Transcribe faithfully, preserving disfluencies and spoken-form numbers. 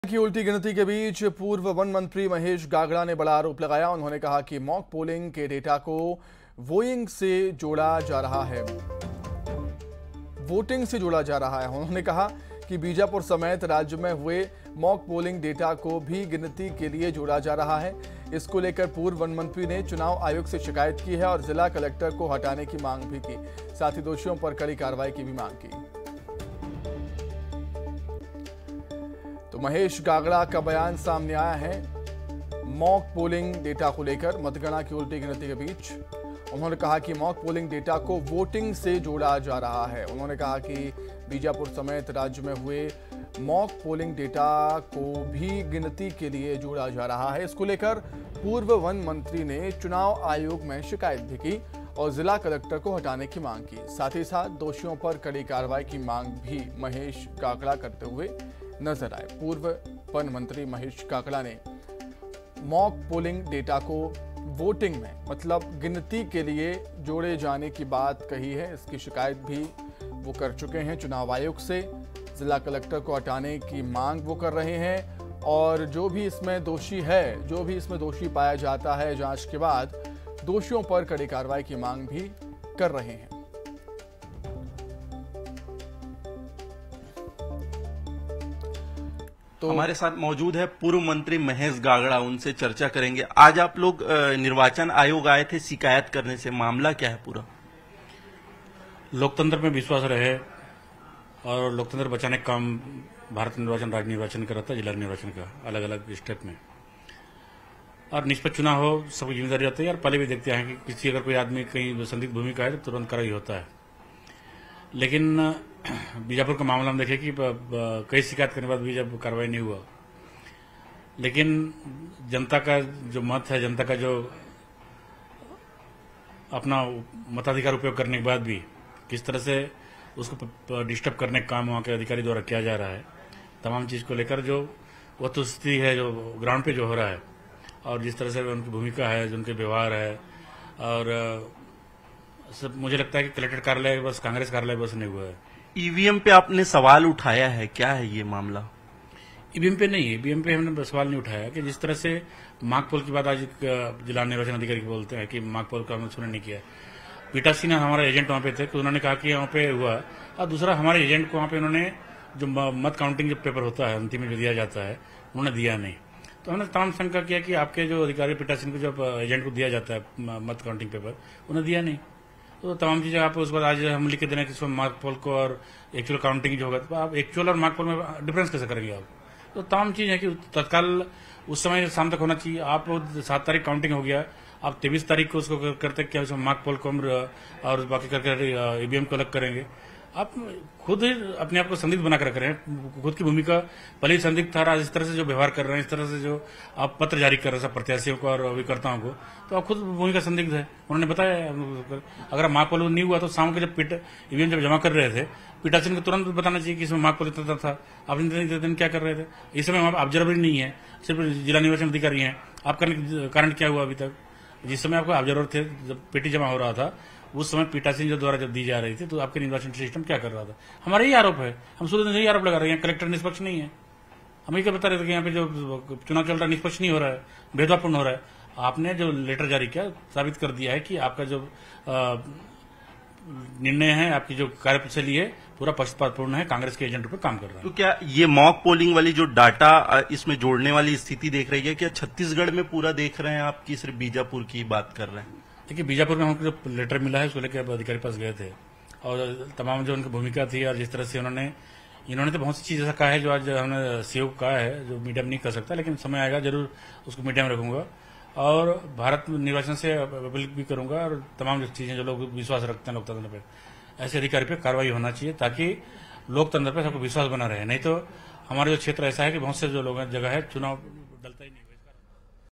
की उल्टी गिनती के बीच पूर्व वन मंत्री महेश गागड़ा ने बड़ा आरोप लगाया। उन्होंने कहा कि मॉक पोलिंग के डेटा को वोइंग से जोड़ा जा रहा है वोटिंग से जोड़ा जा रहा है उन्होंने कहा कि बीजापुर समेत राज्य में हुए मॉक पोलिंग डेटा को भी गिनती के लिए जोड़ा जा रहा है। इसको लेकर पूर्व वन मंत्री ने चुनाव आयोग से शिकायत की है और जिला कलेक्टर को हटाने की मांग भी की। साथ ही दोषियों पर कड़ी कार्रवाई की भी मांग की। तो महेश गागड़ा का बयान सामने आया है मॉक पोलिंग डेटा को लेकर मतगणना की उल्टी गिनती के बीच। उन्होंने कहा कि मॉक पोलिंग डेटा को वोटिंग से जोड़ा जा रहा है। उन्होंने कहा कि बीजापुर समेत राज्य में हुए मॉक पोलिंग डेटा को भी गिनती के लिए जोड़ा जा रहा है। इसको लेकर पूर्व वन मंत्री ने चुनाव आयोग में शिकायत भी की और जिला कलेक्टर को हटाने की मांग की। साथ ही साथ दोषियों पर कड़ी कार्रवाई की मांग भी महेश गागड़ा करते हुए नजर आए। पूर्व वन मंत्री महेश गागड़ा ने मॉक पोलिंग डेटा को वोटिंग में मतलब गिनती के लिए जोड़े जाने की बात कही है। इसकी शिकायत भी वो कर चुके हैं चुनाव आयोग से। जिला कलेक्टर को हटाने की मांग वो कर रहे हैं और जो भी इसमें दोषी है जो भी इसमें दोषी पाया जाता है जांच के बाद दोषियों पर कड़ी कार्रवाई की मांग भी कर रहे हैं। तो हमारे साथ मौजूद है पूर्व मंत्री महेश गागड़ा, उनसे चर्चा करेंगे। आज आप लोग निर्वाचन आयोग आए थे शिकायत करने से, मामला क्या है पूरा? लोकतंत्र में विश्वास रहे और लोकतंत्र बचाने का काम भारत निर्वाचन राज्य निर्वाचन का रहता है, जिला निर्वाचन का अलग अलग स्टेट में, और निष्पक्ष चुनाव हो सबकी जिम्मेदारी रहती है। और पहले भी देखते हैं कि किसी अगर कोई आदमी कहीं संदिग्ध भूमिका है तो तुरंत कराई होता है। लेकिन बीजापुर का मामला हम देखें कि कई शिकायत करने के बाद भी जब कार्रवाई नहीं हुआ, लेकिन जनता का जो मत है, जनता का जो अपना मताधिकार उपयोग करने के बाद भी किस तरह से उसको डिस्टर्ब करने का काम वहाँ के अधिकारी द्वारा किया जा रहा है, तमाम चीज को लेकर जो वस्तुस्थिति है, जो ग्राउंड पे जो हो रहा है और जिस तरह से उनकी भूमिका है, जो उनके व्यवहार है, और सब मुझे लगता है कि कलेक्टर कार्यालय बस कांग्रेस कार्यालय बस नहीं हुआ है। ईवीएम पे आपने सवाल उठाया है, क्या है ये मामला? ईवीएम पे नहीं है, ईवीएम पे हमने सवाल नहीं उठाया कि जिस तरह से मार्क पोल की बात आज जिला निर्वाचन अधिकारी बोलते हैं कि मार्क पोल का हमने सुनने नहीं किया। पीटा सिन्हा हमारा एजेंट वहां पे थे तो उन्होंने कहा कि वहां पे हुआ, और दूसरा हमारे एजेंट को वहां पे उन्होंने जो मत काउंटिंग जो पेपर होता है अंतिम में जो दिया जाता है उन्होंने दिया नहीं। तो हमने तमाम शंका किया कि आपके जो अधिकारी पीटा सिंह को जब एजेंट को दिया जाता है मत काउंटिंग पेपर, उन्हें दिया नहीं। तो तमाम चीजें आप उसके बाद आज हम लिख के देना कि मार्क पोल को और एक्चुअल काउंटिंग जो होगा, तो आप एक्चुअल और मार्क पोल में डिफरेंस कैसे करेंगे आप? तो तमाम चीज है कि तत्काल उस समय शाम तक होना चाहिए। आप सात तारीख काउंटिंग हो गया, आप तेईस तारीख को उसको करते क्या उसमें मार्क पोल को और बाकी करके ईवीएम को अलग करेंगे? आप खुद ही अपने आप को संदिग्ध बनाकर रख रहे हैं। खुद की भूमिका पहले ही संदिग्ध था, इस तरह से जो व्यवहार कर रहे हैं, इस तरह से जो आप पत्र जारी कर रहे हैं सब प्रत्याशियों को और अभिकर्ताओं को, तो आप खुद भूमिका संदिग्ध है। उन्होंने बताया अगर मार्क पोल नहीं हुआ तो शाम को जब ईवीएम जब जमा कर रहे थे, पीटासिन को तुरंत बताना चाहिए कि इसमें मार्क पोल इतना था। आप इतने दिन क्या कर रहे थे? इस समय वहां ऑब्जर्वर नहीं है, सिर्फ जिला निर्वाचन अधिकारी हैं। आप करने कारण क्या हुआ अभी तक? जिस समय आपको ऑब्जर्वर थे, जब पेटी जमा हो रहा था उस समय पीटासिन जो द्वारा जब दी जा रही थी, तो आपके निर्वाचन सिस्टम क्या कर रहा था? हमारा ही आरोप है, हम शुरू से यही आरोप लगा रहे हैं कलेक्टर निष्पक्ष नहीं है। हम ये क्या बता रहे थे कि यहाँ पे जो चुनाव चल रहा है निष्पक्ष नहीं हो रहा है, भेदभावपूर्ण हो रहा है। आपने जो लेटर जारी किया साबित कर दिया है कि आपका जो निर्णय है, आपकी जो कार्यप्रणाली है पूरा पक्षपातपूर्ण है, कांग्रेस के एजेंट पर काम कर रहा है। तो क्या ये मॉक पोलिंग वाली जो डाटा इसमें जोड़ने वाली स्थिति देख रही है, क्या छत्तीसगढ़ में पूरा देख रहे हैं आप कि सिर्फ बीजापुर की बात कर रहे हैं? देखिए, बीजापुर में हमको जो लेटर मिला है उसको लेकर अधिकारी पास गए थे और तमाम जो उनकी भूमिका थी और जिस तरह से उन्होंने इन्होंने तो बहुत सी चीज ऐसा कहा है जो आज हमने सीओ को कहा है जो मीडिया में नहीं कर सकता, लेकिन समय आएगा जरूर उसको मीडिया में रखूंगा और भारत निर्वाचन से अपील भी करूंगा और तमाम चीजें जो लोग विश्वास रखते हैं लोकतंत्र पे, ऐसे अधिकारी पे कार्रवाई होना चाहिए ताकि लोकतंत्र पे सबको विश्वास बना रहे। नहीं तो हमारा जो क्षेत्र ऐसा है कि बहुत से जो लोग जगह है चुनाव डलता ही नहीं।